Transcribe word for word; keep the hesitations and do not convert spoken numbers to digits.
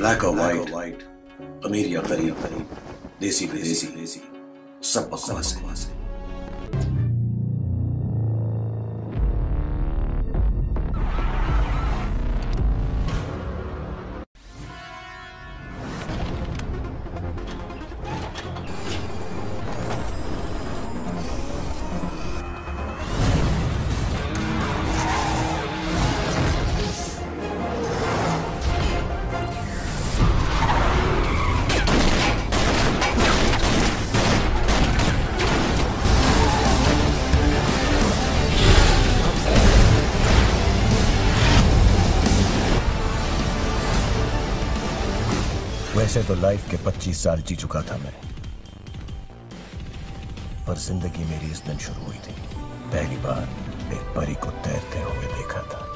Black और white, अमीर या गरीब, देसी विदेशी, सब बकवास है। वैसे तो लाइफ के पच्चीस साल जी चुका था मैं, पर जिंदगी मेरी इस दिन शुरू हुई थी। पहली बार एक परी को तैरते हुए देखा था।